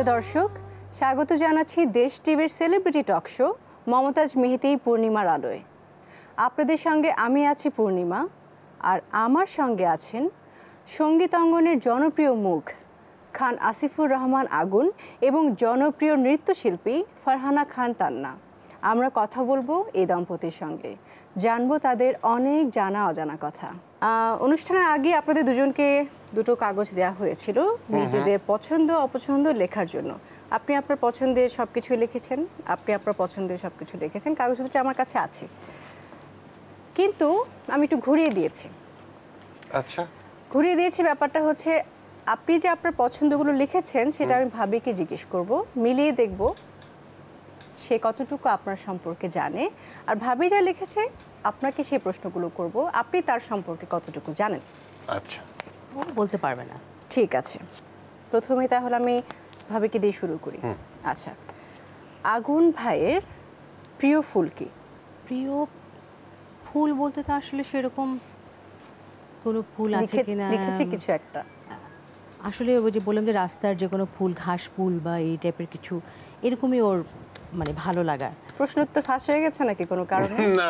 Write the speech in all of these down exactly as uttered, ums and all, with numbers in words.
প্রিয় দর্শক, স্বাগত জানাচ্ছি দেশ টিভির celebrity talk show Momtaz Mehedi পূর্ণিমার আলোয়। আপনাদের সঙ্গে আমি আছি পূর্ণিমা, আর আমার সঙ্গে আছেন সঙ্গীত অঙ্গনের জনপ্রিয় মুখ খান আসিফুর রহমান আগুন এবং জনপ্রিয় নৃত্যশিল্পী ফারহানা খান তান্না। আমরা কথা বলবো এই দম্পতির সঙ্গে, জানবো তাদের অনেক জানা অজানা কথা। অনুষ্ঠানের আগে আপনাদের দুজনকে দুটো কাগজ দেওয়া হয়েছিল নিজেদের পছন্দ অপছন্দ লেখার জন্য। আপনি আপনার পছন্দের সব কিছু লিখেছেন, আপনি আপনার পছন্দের সব কিছু লিখেছেন। কাগজ দুটো আমার কাছে আছে, কিন্তু আমি একটু ঘুরিয়ে দিয়েছি। আচ্ছা, ঘুরিয়ে দিয়েছি ব্যাপারটা হচ্ছে, আপনি যে আপনার পছন্দগুলো লিখেছেন সেটা আমি ভাবিকে জিজ্ঞেস করব, মিলিয়ে দেখব সে কতটুকু আপনার সম্পর্কে জানে, আর ভাবি যা লিখেছে আপনাকে সেই প্রশ্নগুলো করব, আপনি তার সম্পর্কে কতটুকু জানেন। আচ্ছা, ও বলতে পারবে না। ঠিক আছে, প্রথমে তাহলে আমি ভাবিকে দিয়ে শুরু করি। আচ্ছা, আগুন ভাইয়ের প্রিয় ফুল কি? প্রিয় ফুল বলতে তো আসলে সেরকম কোনো ফুল আছে কিনা লিখেছে কিছু একটা। আসলে ওই যে বললাম যে রাস্তার যে কোনো ফুল, ঘাস ফুল বা এই টাইপের কিছু, এরকমই ওর মানে ভালো লাগা। প্রশ্ন উত্তর ফাঁস হয়ে গেছে নাকি কোনো কারণে? না।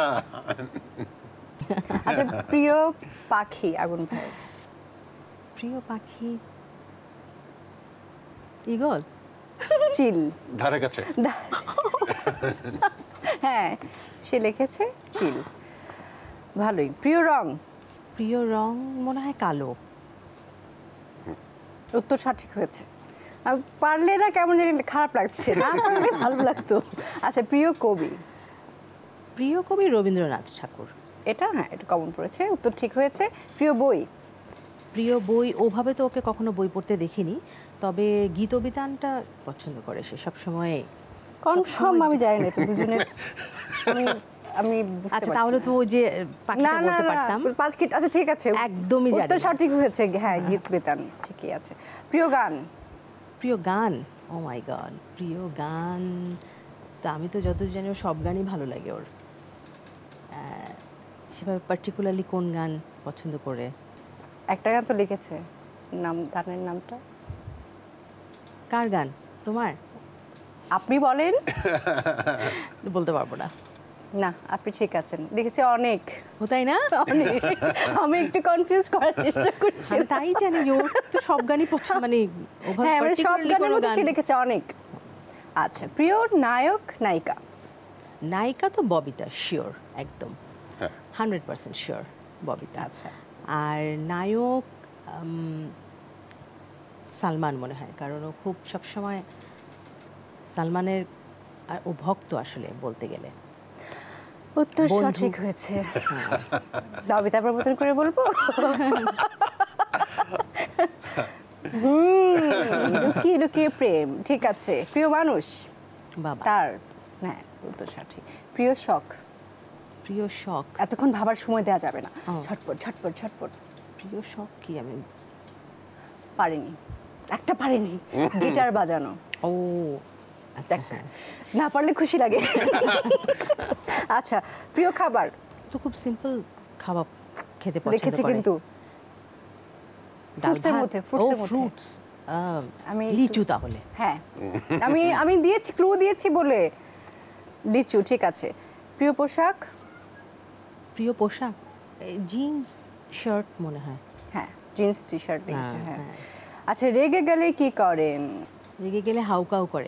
আচ্ছা, প্রিয় পাখি আগুন ভাই? প্রিয় পাখি ঈগল। চিল। ধারে কাছে। হ্যাঁ, সে লিখেছে চিল। ভালোই। প্রিয় রং? প্রিয় রং মনে হয় কালো। উত্তর সঠিক হয়েছে। পারলে না কেমন জানি খারাপ লাগছে, না পারলে ভালো লাগতো। আচ্ছা, প্রিয় কবি? প্রিয় কবি রবীন্দ্রনাথ ঠাকুর। এটা হ্যাঁ, এটা কমন পড়েছে, উত্তর ঠিক হয়েছে। প্রিয় বই? প্রিয় বই ওভাবে তো ওকে কখনো বই পড়তে দেখিনি, তবে গীতবিতানটা পছন্দ করে সে সব সময়। কনফার্ম আমি জানি না, তো দুজনের আমি আমি বুঝতে পারছি। আচ্ছা, তাহলে তো ওই যে পাখিটা বলতে পারতাম। পাখি, আচ্ছা ঠিক আছে, একদমই জানি। উত্তর সঠিক হয়েছে, হ্যাঁ গীত বেতান ঠিকই আছে। প্রিয় গান? প্রিয় গান, ও মাই গড, প্রিয় গান তা আমি তো যত জানি ওর সব গানই ভালো লাগে ওর। সেভাবে পার্টিকুলারলি কোন গান পছন্দ করে? একটা গান তো লিখেছে, নাম গানের নামটা? কার গান? তোমার? আপনি বলেন। বলতে পারবো না। না, আপনি ঠিক আছেন, লিখেছে অনেক। ও তাই না? অনেক। আমি একটু কনফিউজ করার চেষ্টা করছি। তাই জানি যে ওর তো সব গানই পছন্দ, মানে হ্যাঁ, মানে সব গানের মধ্যে সে লিখেছে অনেক। আচ্ছা, প্রিয় নায়ক নায়িকা? নায়িকা তো ববিতা, শিওর, একদম হান্ড্রেড পার্সেন্ট শিওর ববিতা। আচ্ছা, আর নায়ক সালমান মনে হয়, কারণ ও খুব সবসময় সালমানের ও ভক্ত আসলে বলতে গেলে। উত্তর সঠিক হয়েছে। ববিতা প্রবর্তন করে বলবো। হুম, লুকিয়ে লুকিয়ে প্রেম, ঠিক আছে। প্রিয় মানুষ? বাবা। তার, হ্যাঁ উত্তর সঠিক। প্রিয় শখ? প্রিয় শখ এতক্ষণ ভাবার সময় দেওয়া যাবে না, ঝটপট ঝটপট ঝটপট। প্রিয় শখ কি? আমি পারিনি, একটা পারিনি, গিটার বাজানো। ও আচ্ছা, না পারলে খুশি লাগে। আচ্ছা, প্রিয় খাবার? তো খুব সিম্পল খাবার খেতে পছন্দ করে। লিখেছে কিন্তু ফ্রুটসের মধ্যে, ফ্রুটসের মধ্যে ফ্রুটস। আমি লিচু তাহলে। হ্যাঁ, আমি আমি দিয়েছি, ক্লু দিয়েছি বলে লিচু, ঠিক আছে। প্রিয় পোশাক? প্রিয় পোশাক জিন্স শার্ট মনে হয়। হ্যাঁ, জিন্স টি শার্ট লিখেছে। হ্যাঁ, আচ্ছা, রেগে গেলে কি করেন? রেগে গেলে হাউকাউ করে।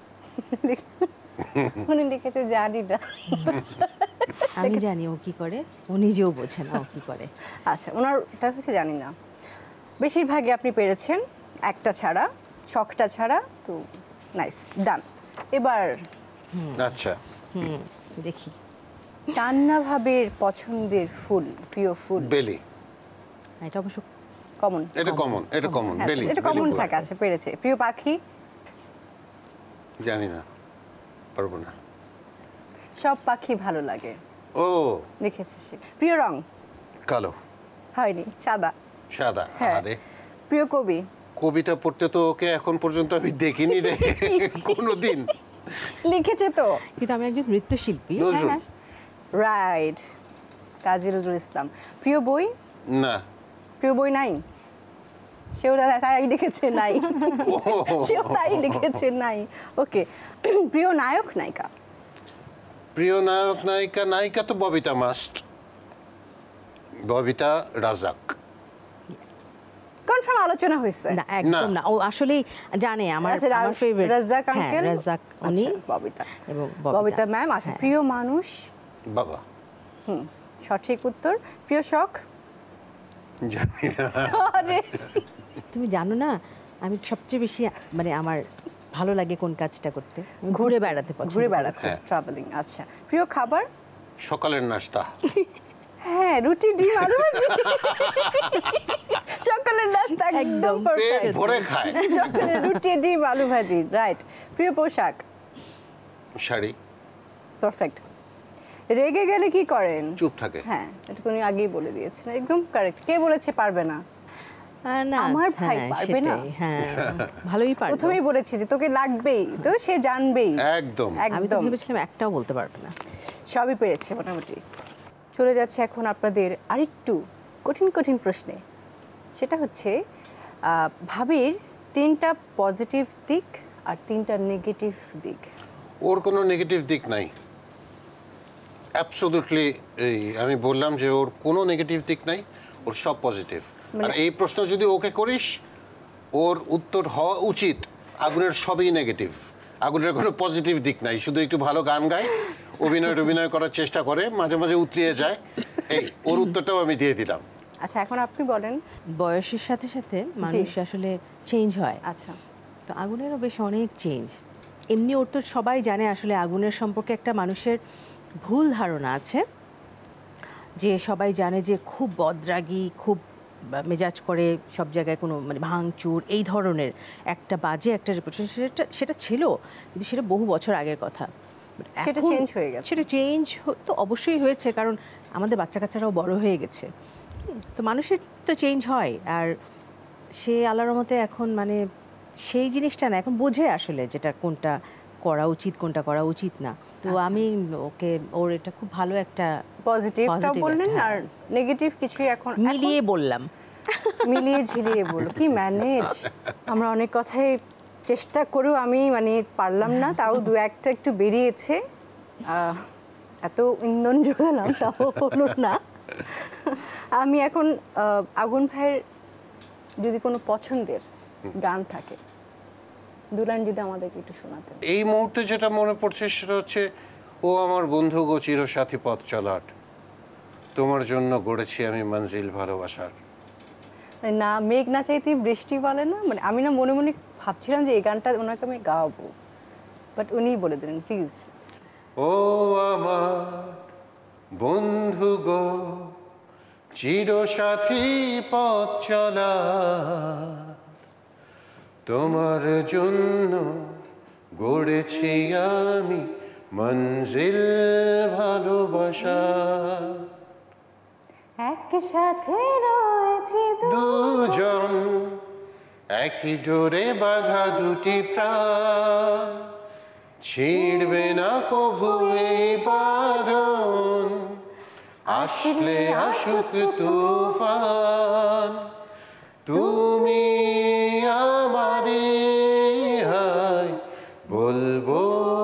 উনি লিখেছে জানি না। আমি জানি ও কি করে, ও নিজেও বোঝে না ও কি করে। আচ্ছা, ওনারটা হচ্ছে জানি না। বেশিরভাগই আপনি পেরেছেন, একটা ছাড়া, শখটা ছাড়া, তো নাইস, ডান। এবার আচ্ছা, হুম দেখি। তান্না ভাবের পছন্দের ফুল, প্রিয় ফুল? বেলি। এটা অবশ্য কমন, এটা কমন, এটা কমন, বেলি, এটা কমন থাকে। আছে, পেরেছে। প্রিয় পাখি? জানি না, পারবো না। সব পাখি ভালো লাগে, ও লিখেছে সে। প্রিয় রং? কালো। হয়নি, সাদা। সাদা। আরে, প্রিয় কবি? কবিতা পড়তে তো ওকে এখন পর্যন্ত আমি দেখিনি রে কোনোদিন। লিখেছে তো, কিন্তু আমি একজন নৃত্যশিল্পী। রাইট, কাজী নজরুল ইসলাম। প্রিয় বই? না। প্রিয় বই নাই? সেও তাই লিখেছে নাই, সেও তাই লিখেছে নাই। ওকে, প্রিয় নায়ক নায়িকা? প্রিয় নায়ক নায়িকা, নায়িকা তো ববিতা মাস্ট, ববিতা রাজাক। কনফার্ম আলোচনা হয়েছে? না একদম না, ও আসলে জানে আমার আমার ফেভারিট রাজাক আঙ্কেল, রাজাক উনি, ববিতা এবং ববিতা ম্যাম। আচ্ছা, প্রিয় মানুষ? বাবা। হুম, সঠিক উত্তর। প্রিয় শখ? জানি না। আরে তুমি জানো না, আমি সবচেয়ে বেশি মানে আমার ভালো লাগে কোন কাজটা করতে? ঘুরে বেড়াতে পছন্দ, ঘুরে বেড়াতে, ট্রাভেলিং। আচ্ছা, প্রিয় খাবার? সকালের নাস্তা। হ্যাঁ, রুটি ডিম আলু ভাজি। সকালের নাস্তা একদম পারফেক্ট, ভরে খায়। সকালের রুটি ডিম আলু ভাজি, রাইট। প্রিয় পোশাক? শাড়ি। পারফেক্ট। রেগে গেলে কি করেন? চুপ থাকে। হ্যাঁ, এটা তুমি আগেই বলে দিয়েছেন, একদম কারেক্ট। কে বলেছে পারবে না? না আমার ভাই হ্যাঁ, পারবে না। সেটাই, হ্যাঁ ভালোই পারবে। প্রথমেই বলেছি যে তোকে লাগবেই, তো সে জানবেই। একদম আমি তো একদম ভেবেছিলাম একটাও বলতে পারবে না। সবই পেরেছে মোটামুটি। চলে যাচ্ছে এখন আপনাদের আরেকটু কঠিন কঠিন প্রশ্নে। সেটা হচ্ছে আহ, ভাবির তিনটা পজিটিভ দিক আর তিনটা নেগেটিভ দিক। ওর কোনো নেগেটিভ দিক নাই, অ্যাবসলিউটলি। এই আমি বললাম যে ওর কোনো নেগেটিভ দিক নাই, ওর সব পজিটিভ। আর এই প্রশ্ন যদি ওকে করিস, ওর উত্তর হওয়া উচিত আগুনের সবই নেগেটিভ। আগুনের কোনো পজিটিভ দিক নাই, শুধু একটু ভালো গান গায়, অভিনয় অভিনয় করার চেষ্টা করে, মাঝে মাঝে উতরিয়ে যায়। এই ওর উত্তরটাও আমি দিয়ে দিলাম। আচ্ছা, এখন আপনি বলেন। বয়সের সাথে সাথে মানুষ আসলে চেঞ্জ হয়। আচ্ছা, তো আগুনেরও বেশ অনেক চেঞ্জ। এমনি ওর তো সবাই জানে আসলে আগুনের সম্পর্কে একটা মানুষের ভুল ধারণা আছে, যে সবাই জানে যে খুব বদরাগী, খুব মেজাজ করে, সব জায়গায় কোনো মানে ভাঙচুর, এই ধরনের একটা বাজে একটা রেপুটেশন সেটা সেটা ছিল, কিন্তু সেটা বহু বছর আগের কথা। সেটা এখন চেঞ্জ হয়ে গেছে। সেটা চেঞ্জ তো অবশ্যই হয়েছে, কারণ আমাদের বাচ্চা কাচ্চারাও বড় হয়ে গেছে, তো মানুষের তো চেঞ্জ হয়। আর সে আল্লাহর রহমতে এখন মানে সেই জিনিসটা না, এখন বোঝে আসলে যেটা কোনটা করা উচিত কোনটা করা উচিত না। তো আমি ওকে, ওর এটা খুব ভালো একটা পজিটিভটা বললেন, একটা, আর নেগেটিভ কিছুই এখন মিলিয়ে বললাম, মিলিয়ে ঝিলিয়ে বলো। কি ম্যানেজ! আমরা অনেক কথাই চেষ্টা করেও আমি মানে পারলাম না, তাও দু একটা একটু বেরিয়েছে। আহ, এত ইন্ধন জোগালাম তাও হলো না। আমি এখন আহ, আগুন ভাইয়ের যদি কোনো পছন্দের গান থাকে, দুলান যদি আমাদেরকে একটু শোনাতেন। এই মুহূর্তে যেটা মনে পড়ছে সেটা হচ্ছে, ও আমার বন্ধু গো চিরসাথী পথ চলার, তোমার জন্য গড়েছি আমি মঞ্জিল ভালোবাসার। মানে না মেঘ না চাইতে বৃষ্টি বলে না, মানে আমি না মনে মনে ভাবছিলাম যে এই গানটা ওনাকে আমি গাওয়াবো, বাট উনিই বলে দিলেন প্লিজ। ও আমার বন্ধু গো চিরসাথী পথ চলার, তোমার জন্য গড়েছি আমি মঞ্জিল ভালোবাসার। একসাথে রয়েছি দুজন একই ডোরে বাঁধা দুটি প্রাণ, ছিড়বে না কভু এই বাঁধন, আসলে আসুক তুফান, তুমি আমারে হায় বলবো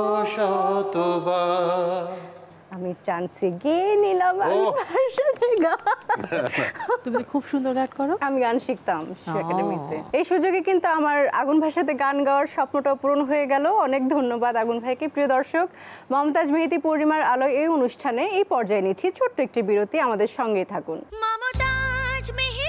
শতবার। আমি চান্সে গিয়ে নিলাম আগুনের সাথে গান। তুমি খুব সুন্দর গান করো। আমি গান শিখতাম একাডেমিতে। এই সুযোগে কিন্তু আমার আগুন ভাইয়ের সাথে গান গাওয়ার স্বপ্নটা পূরণ হয়ে গেল। অনেক ধন্যবাদ আগুন ভাইকে। প্রিয় দর্শক, মমতাজ মেহেদী পূর্ণিমার আলোয় এই অনুষ্ঠানে এই পর্যায়ে নিচ্ছি ছোট্ট একটি বিরতি, আমাদের সঙ্গেই থাকুন। মমতাজ মেহেদী।